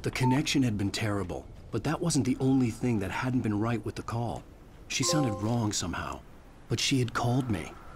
The connection had been terrible, but that wasn't the only thing that hadn't been right with the call. She sounded wrong somehow, but she had called me.